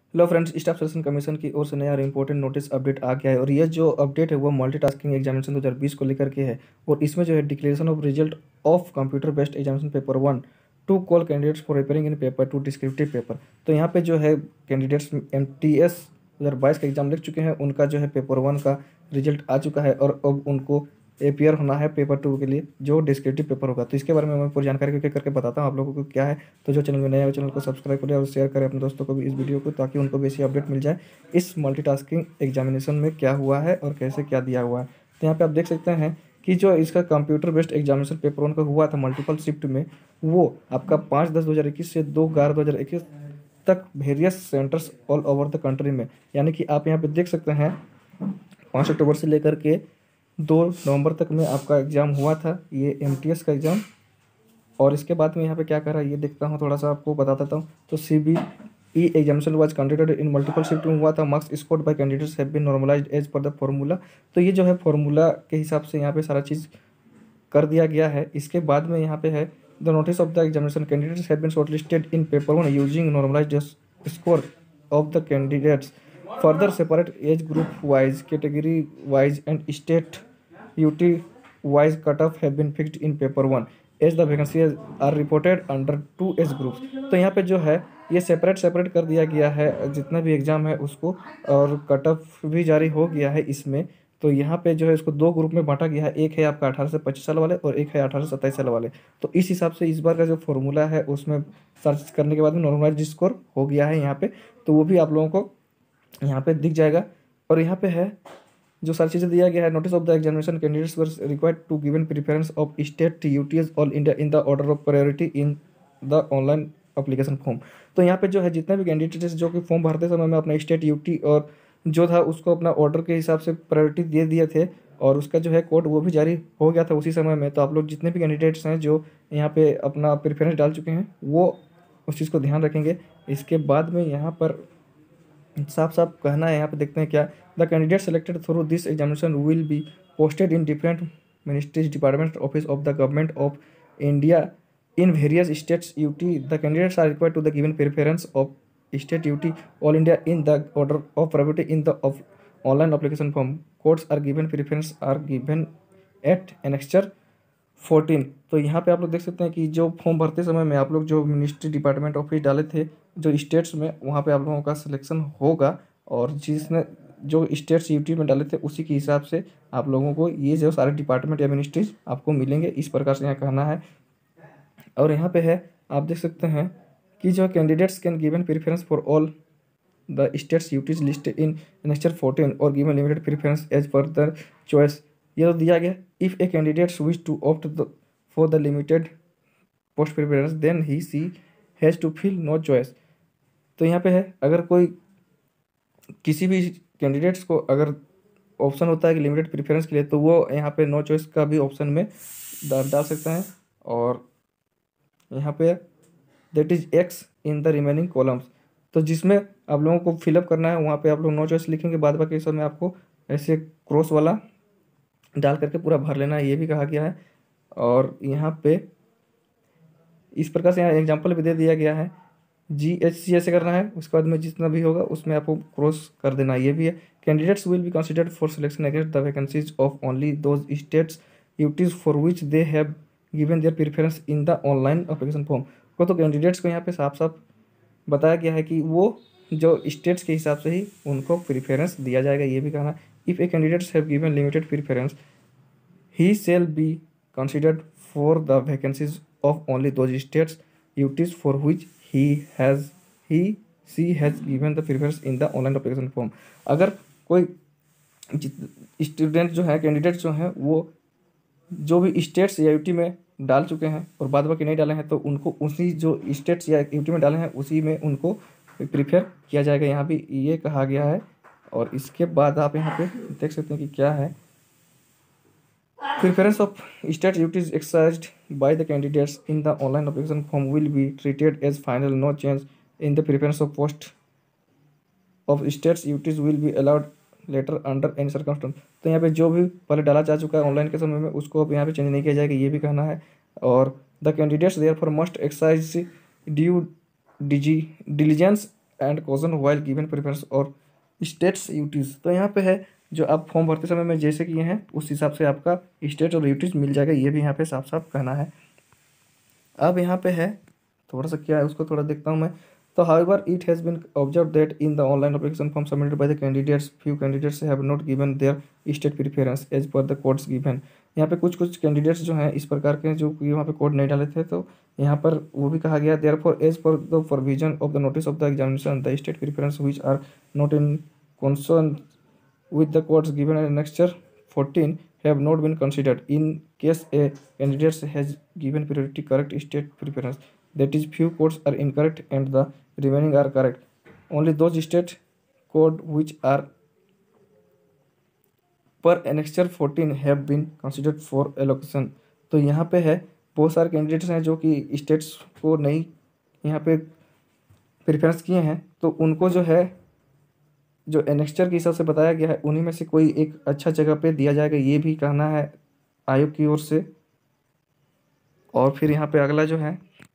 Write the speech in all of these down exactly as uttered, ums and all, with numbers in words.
Hello friends, staff selection commission की ओर से नया और इम्पोर्टेंट नोटिस अपडेट आ गया है। और ये जो अपडेट है वो मल्टीटास्किंग एग्जामिनेशन दो हज़ार बीस को लेकर के है। और इसमें जो है declaration of result of computer based examination paper one to call candidates for appearing in paper two descriptive paper. तो यहाँ पे जो है कैंडिडेट्स एम टी एस दो हज़ार बाईस का एग्जाम लिख चुके हैं, उनका जो है पेपर वन का रिजल्ट आ चुका है और अब उनको अपेयर होना है पेपर टू के लिए जो डिस्क्रिप्टिव पेपर होगा। तो इसके बारे में मैं पूरी जानकारी करके करके बताता हूँ आप लोगों को क्या है। तो जो चैनल में नया है चैनल को सब्सक्राइब करें और शेयर करें अपने दोस्तों को भी इस वीडियो को, ताकि उनको भी ऐसी अपडेट मिल जाए इस मल्टीटास्किंग एग्जामिनेशन में क्या हुआ है और कैसे क्या दिया हुआ है। तो यहाँ पे आप देख सकते हैं कि जो इसका computer based examination paper one का हुआ था मल्टीपल शिफ्ट में, वो आपका पाँच दस दो हज़ार इक्कीस से दो ग्यारह दो हज़ार इक्कीस तक various centres all over the country में, यानी कि आप यहाँ पे देख सकते हैं पाँच अक्टूबर से लेकर के दो नवंबर तक में आपका एग्ज़ाम हुआ था, ये एम टी एस का एग्ज़ाम। और इसके बाद में यहाँ पे क्या करा ये देखता हूँ, थोड़ा सा आपको बता देता हूँ। तो C B E examination was conducted in multiple shift में हुआ था। Marks scored by candidates have been normalised as per the formula. तो ये जो है फॉर्मूला के हिसाब से यहाँ पे सारा चीज़ कर दिया गया है। इसके बाद में यहाँ पे है the notice of the examination candidates have been shortlisted in paper one using normalised score of the candidates further separate age group wise category wise and state UT wise cut off have been fixed in paper one as the vacancy are reported under two age groups. तो यहाँ पे जो है ये separate separate कर दिया गया है जितना भी एग्ज़ाम है उसको, और कट ऑफ भी जारी हो गया है इसमें। तो यहाँ पे जो है इसको दो ग्रुप में बांटा गया है, एक है आपका अठारह से पच्चीस साल वाले और एक है अठारह से सत्ताईस साल वाले। तो इस हिसाब से इस बार का जो फॉर्मूला है उसमें सर्च करने के बाद में नॉर्मलाइज्ड स्कोर हो गया है यहाँ पे। तो वो भी आप लोगों को यहाँ पे दिख जाएगा। और यहाँ पे है जो सारी चीज़ें दिया गया है, notice of the examination candidates were required to given preference of state UTs all India in the order of priority in the online application form. तो यहाँ पे जो है जितने भी कैंडिडेट्स जो कि फॉर्म भरते समय में अपना स्टेट यूटी और जो था उसको अपना ऑर्डर के हिसाब से प्रायोरिटी दे दिए थे, और उसका जो है कोड वो भी जारी हो गया था उसी समय में। तो आप लोग जितने भी कैंडिडेट्स हैं जो यहाँ पे अपना प्रेफरेंस डाल चुके हैं वो उस चीज़ को ध्यान रखेंगे। इसके बाद में यहाँ पर साफ साफ कहना है, यहाँ पे देखते हैं क्या। The candidate selected through this examination will be posted in different ministries department office of the government of India in various states UT. The candidates are required to the given preference of state UT all India in the order of priority in the of online application form. Codes are given preference are given at annexure fourteen. तो यहाँ पे आप लोग देख सकते हैं कि जो फॉर्म भरते समय में आप लोग जो मिनिस्ट्री डिपार्टमेंट ऑफिस डाले थे जो स्टेट्स में, वहाँ पे आप लोगों का सिलेक्शन होगा। और जिसने जो स्टेट्स यूटी में डाले थे उसी के हिसाब से आप लोगों को ये जो सारे डिपार्टमेंट या मिनिस्ट्रीज आपको मिलेंगे, इस प्रकार से यहाँ कहना है। और यहाँ पे है आप देख सकते हैं कि जो candidates can given preference for all the states UTs list in annexure fourteen or given limited preference as per the choice. ये तो दिया गया। If a candidates wish to opt for the limited post preference then he she has to fill no choice. तो यहाँ पे है अगर कोई किसी भी कैंडिडेट्स को अगर ऑप्शन होता है कि लिमिटेड प्रेफरेंस के लिए, तो वो यहाँ पे नो चॉइस का भी ऑप्शन में डाल सकते हैं। और यहाँ पे that is X in the remaining columns. तो जिसमें आप लोगों को फिलअप करना है वहाँ पे आप लोग नो चॉइस लिखेंगे, बाद बाकी सब में आपको ऐसे क्रॉस वाला डाल करके पूरा भर लेना है, ये भी कहा गया है। और यहाँ पे इस प्रकार से यहाँ एग्जाम्पल भी दे दिया गया है। जी एच सी ऐसे करना है, उसके बाद में जितना भी होगा उसमें आपको क्रॉस कर देना, ये भी है। Candidates will be considered for selection against the vacancies of only those states UTs for which they have given their preference in the online application form. को तो कैंडिडेट्स को यहाँ पे साफ साफ बताया गया है कि वो जो स्टेट्स के हिसाब से ही उनको प्रेफरेंस दिया जाएगा, ये भी कहना। If a candidates have given limited preference he shall be considered for the vacancies of only those states duties for which he has he she has given the preference in the online application form। अगर कोई student जो है candidate जो हैं वो जो भी states या यूटी में डाल चुके हैं और बाद बाकी नहीं डाले हैं, तो उनको उसी जो स्टेट्स या यूटी में डाले हैं उसी में उनको प्रीफर किया जाएगा, यहाँ भी ये कहा गया है। और इसके बाद आप यहाँ पे देख सकते हैं कि क्या है। Preference of state duties exercised by the candidates in the online application form will be treated as final. No change in the preference of post of states duties will be allowed later under any circumstance। तो यहाँ पे जो भी पहले डाला जा चुका है ऑनलाइन के समय में उसको अब यहाँ पे चेंज नहीं किया जाएगा, ये भी कहना है। और the candidates therefore must exercise due डिजी diligence and caution while given preference or states UTs. तो यहाँ पे है जो आप फॉर्म भरते समय में जैसे किए हैं उस हिसाब से आपका स्टेट और यूटीज मिल जाएगा, ये भी यहाँ पे साफ साफ कहना है। अब यहाँ पे है थोड़ा सा क्या है उसको थोड़ा देखता हूँ मैं। तो however it has been observe that in the online application form submitted by the candidates few candidates have not given their state preference as per the codes given. यहाँ पे कुछ कुछ कैंडिडेट्स जो हैं इस प्रकार के हैं जो कि वहाँ पे कोड नहीं डाले थे, तो यहाँ पर वो भी कहा गया therefore as per the provision of the notice of the examination the state preference which are not in concern with the codes given in annexure fourteen have not been considered in case a candidate has given priority correct state preference, that is few codes are incorrect and the remaining are correct. Only those state code which are per annexure fourteen have been considered for allocation। तो यहाँ पे है बहुत सारे candidates हैं जो कि states को नहीं यहाँ पे प्रेफरेंस किए हैं, तो उनको जो है जो एनेक्स्चर के हिसाब से बताया गया है उन्हीं में से कोई एक अच्छा जगह पे दिया जाएगा, ये भी कहना है आयोग की ओर से। और फिर यहाँ पे अगला जो है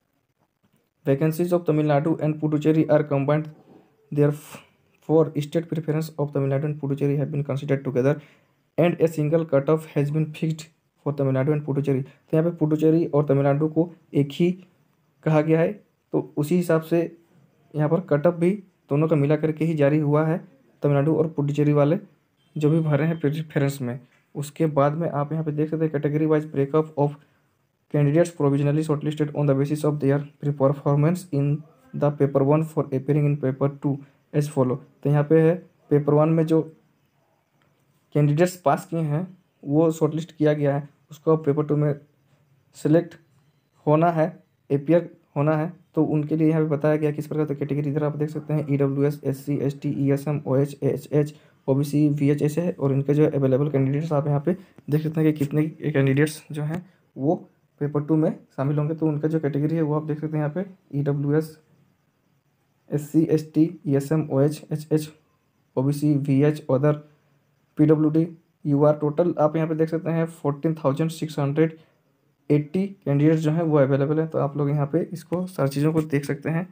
vacancies of Tamil Nadu and Puducherry are combined therefore state preference of Tamil Nadu and Puducherry have been considered together and a single cut off has been fixed for Tamil Nadu and Puducherry. तो यहाँ पे पुडुचेरी और तमिलनाडु को एक ही कहा गया है, तो उसी हिसाब से यहाँ पर कट ऑफ भी दोनों का मिला करके ही जारी हुआ है, तमिलनाडु और पुडुचेरी वाले जो भी भरे हैं प्रेफरेंस में। उसके बाद में आप यहाँ पे देख सकते हैं category wise breakup of candidates provisionally shortlisted on the basis of their pre performance in the paper one for appearing in paper two as follow. तो यहाँ पे है पेपर वन में जो कैंडिडेट्स पास किए हैं वो शॉर्टलिस्ट किया गया है, उसको पेपर टू में सिलेक्ट होना है, अपेयर होना है, तो उनके लिए यहाँ पे बताया गया किस प्रकार। तो कैटेगरी इधर आप देख सकते हैं E W S, S C, S T, E S M, O H, H H, O B C, V H ऐसे है। और इनके जो अवेलेबल कैंडिडेट्स आप यहाँ पे देख सकते हैं कि कितने कैंडिडेट्स जो हैं वो पेपर टू में शामिल होंगे। तो उनका जो कैटेगरी है वो आप देख सकते हैं यहाँ पे E W S, S C, S T, E S M, O H, H H, O B C, V H, other, P W D, U R. Total आप यहाँ पे देख सकते हैं fourteen thousand six hundred eighty candidates जो हैं वो available हैं। तो आप लोग यहाँ पे इसको सारी चीज़ों को देख सकते हैं।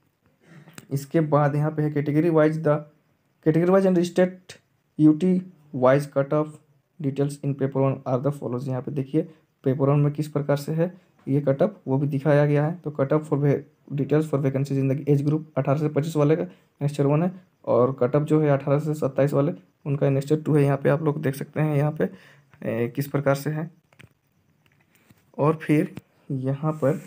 इसके बाद यहाँ पे है category wise the category wise and state UT wise cut off details in paper one are the follows. यहाँ पे देखिए पेपर वन में किस प्रकार से है ये कट ऑफ वो भी दिखाया गया है। तो cut off for details for vacancies in the age group अठारह से पच्चीस वाले का नेक्स्टर वन है, और कट ऑफ जो है अठारह से सत्ताईस वाले उनका नेक्स्टर टू है। यहाँ पे आप लोग देख सकते हैं यहाँ पे ए, किस प्रकार से है। और फिर यहाँ पर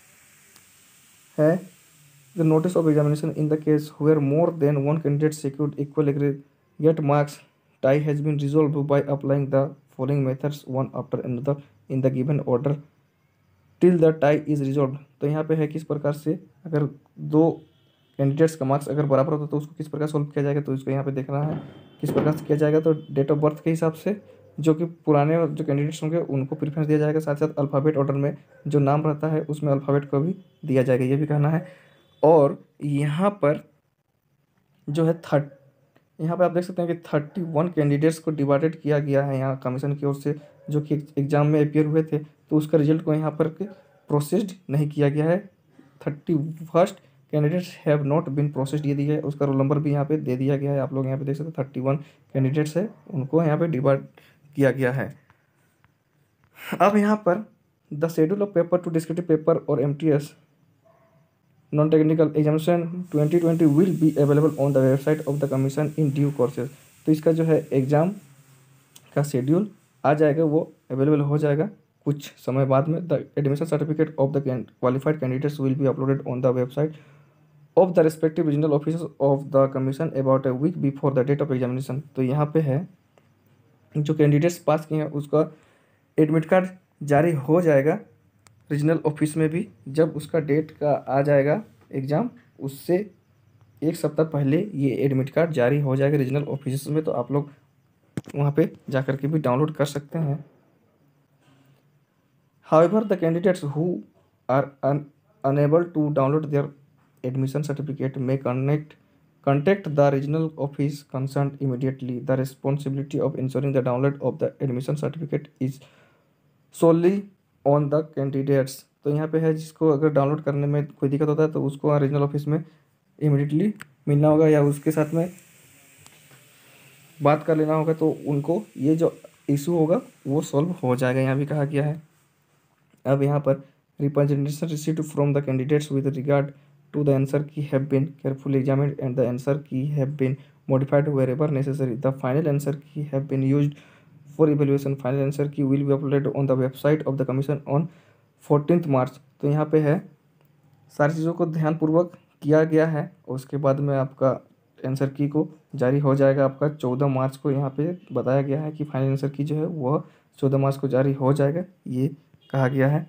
है the notice of examination in the case where more than one candidate secured equal aggregate marks tie has been resolve by applying the following methods one after another in the given order till the tie is resolve. तो यहाँ पे है किस प्रकार से अगर दो candidates का मार्क्स अगर बराबर होता तो उसको किस प्रकार सॉल्व किया जाएगा, तो इसको यहाँ पे देखना है किस प्रकार से किया जाएगा। तो डेट ऑफ बर्थ के हिसाब से जो कि पुराने जो कैंडिडेट्स होंगे उनको प्रेफरेंस दिया जाएगा, साथ साथ अल्फ़ाबेट ऑर्डर में जो नाम रहता है उसमें अल्फ़ाबेट को भी दिया जाएगा, ये भी कहना है। और यहाँ पर जो है थर्ट यहाँ पे आप देख सकते हैं कि थर्टी वन कैंडिडेट्स को डिवाइडेड किया गया है यहाँ कमीशन की ओर से, जो कि एग्ज़ाम में अपियर हुए थे, तो उसका रिजल्ट को यहाँ पर प्रोसेस्ड नहीं किया गया है। Thirty first candidates have not been processed ये दिया है, उसका रोल नंबर भी यहाँ पे दे दिया गया है। आप लोग यहाँ पे देख सकते हैं थर्टी वन कैंडिडेट्स है उनको यहाँ पे डिवाइड किया गया है। अब यहाँ पर the schedule of paper two descriptive paper और M T S non technical examination twenty twenty will be available on the website of the commission in due courses. तो इसका जो है एग्ज़ाम का शेड्यूल आ जाएगा, वो अवेलेबल हो जाएगा कुछ समय बाद में। The admission certificate of the qualified candidates will be uploaded on the website of the respective regional office of the commission about a week before the date of examination. तो यहाँ पे है जो कैंडिडेट्स पास किए हैं उसका एडमिट कार्ड जारी हो जाएगा रीजनल ऑफिस में भी, जब उसका डेट का आ जाएगा एग्ज़ाम उससे एक सप्ताह पहले ये एडमिट कार्ड जारी हो जाएगा रीजनल ऑफिस में। तो आप लोग वहाँ पे जा कर के भी डाउनलोड कर सकते हैं। However the candidates who are unable to download their admission certificate may connect contact the regional office concerned immediately. The responsibility of ensuring the download of the admission certificate is solely on the candidates। तो यहाँ पे है जिसको अगर download करने में कोई दिक्कत होता है तो उसको रीजनल ऑफिस में इमिडिएटली मिलना होगा या उसके साथ में बात कर लेना होगा, तो उनको ये जो इशू होगा वो सॉल्व हो जाएगा, यहाँ भी कहा गया है। अब यहाँ पर representation received from the candidates with regard to the answer key have been carefully examined and the answer key have been modified wherever necessary. The final answer key have been used for evaluation. Final answer key will be uploaded on the website of the commission on fourteenth March. तो यहाँ पे है सारी चीज़ों को ध्यानपूर्वक किया गया है और उसके बाद में आपका आंसर की को जारी हो जाएगा आपका चौदह मार्च को। यहाँ पे बताया गया है कि फाइनल आंसर की जो है वह चौदह मार्च को जारी हो जाएगा, ये कहा गया है।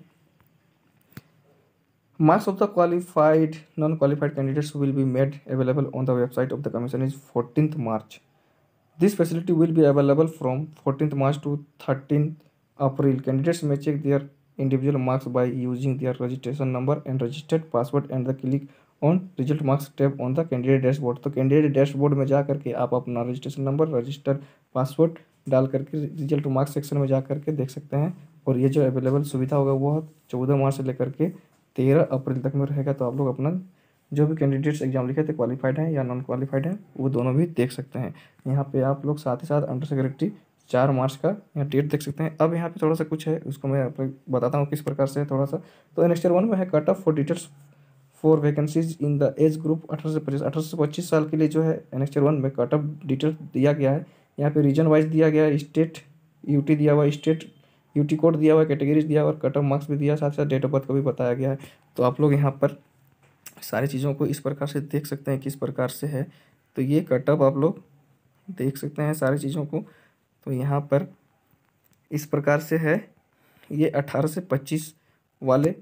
Marks of the qualified non-qualified candidates will be made available on the website of the commission is fourteenth March. This facility will be available from fourteenth March to thirteenth April. Candidates may check their individual marks by using their registration number and registered password and the click on result marks tab on the candidate dashboard. तो candidate dashboard में जा करके आप अपना registration number, register password डाल करके result marks section में जा करके देख सकते हैं। और ये जो अवेलेबल सुविधा होगा वह चौदह मार्च से लेकर के तेरह अप्रैल तक में रहेगा। तो आप लोग अपना जो भी कैंडिडेट्स एग्जाम लिखे थे, क्वालिफाइड हैं या नॉन क्वालिफाइड हैं, वो दोनों भी देख सकते हैं। यहाँ पे आप लोग साथ ही साथ अंडर सेक्रेटरी चार मार्च का यहाँ डेट देख सकते हैं। अब यहाँ पे थोड़ा सा कुछ है, उसको मैं आप बताता हूँ किस प्रकार से है थोड़ा सा। तो एनेक्स्चर वन में है cut off for details for vacancies in the age group अठारह से पच्चीस अठारह से पच्चीस साल के लिए जो है एनेक्स्चर वन में कट ऑफ डिटेल्स दिया गया है। यहाँ पे रीजन वाइज दिया गया है, स्टेट यूटी दिया हुआ, स्टेट यूटी कोड दिया हुआ है, कैटेगरीज दिया हुआ है, कट ऑफ मार्क्स भी दिया, साथ साथ डेट ऑफ बर्थ का भी बताया गया है। तो आप लोग यहाँ पर सारी चीज़ों को इस प्रकार से देख सकते हैं किस प्रकार से है। तो ये कट ऑफ आप लोग देख सकते हैं सारी चीज़ों को। तो यहाँ पर इस प्रकार से है, ये अठारह से पच्चीस वाले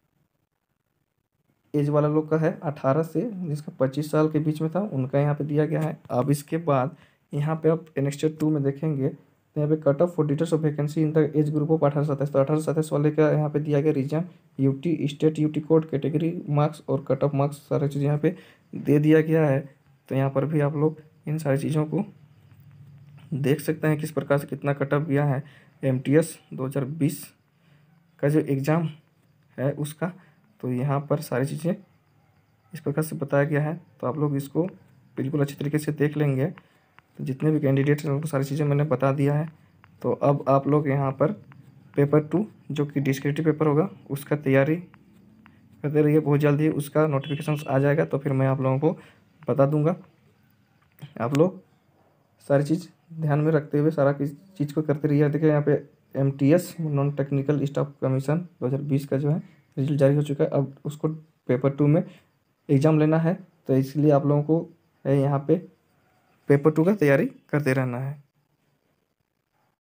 एज वाला लोग का है, अठारह से जिसका पच्चीस साल के बीच में था उनका यहाँ पे दिया गया है। अब इसके बाद यहाँ पे आप एनेक्स्चर टू में देखेंगे तो यहाँ पे cut off for details of vacancy in the age group of अठारह सत्ताईस। तो अठारह सत्ताईस वाले का यहाँ पे दिया गया region, UT, state UT code, category marks और कट ऑफ मार्क्स सारी चीज़ यहाँ पे दे दिया गया है। तो यहाँ पर भी आप लोग इन सारी चीज़ों को देख सकते हैं किस प्रकार से कितना कट ऑफ गया है एम टी एस दो हज़ार बीस का जो एग्ज़ाम है उसका। तो यहाँ पर सारी चीज़ें इस प्रकार से बताया गया है। तो आप लोग इसको बिल्कुल अच्छी तरीके से देख लेंगे। तो जितने भी कैंडिडेट्स हैं उनको सारी चीज़ें मैंने बता दिया है। तो अब आप लोग यहाँ पर पेपर टू जो कि डिस्क्रिप्टिव पेपर होगा उसका तैयारी करते रहिए, बहुत जल्दी उसका नोटिफिकेशन आ जाएगा तो फिर मैं आप लोगों को बता दूंगा। आप लोग सारी चीज़ ध्यान में रखते हुए सारा चीज़ को करते रहिए। देखिए यहाँ पे M T S non technical staff commission दो हज़ार बीस का जो है रिजल्ट जारी हो चुका है। अब उसको पेपर टू में एग्ज़ाम लेना है, तो इसलिए आप लोगों को है यहाँ पे पेपर टू का तैयारी करते रहना है।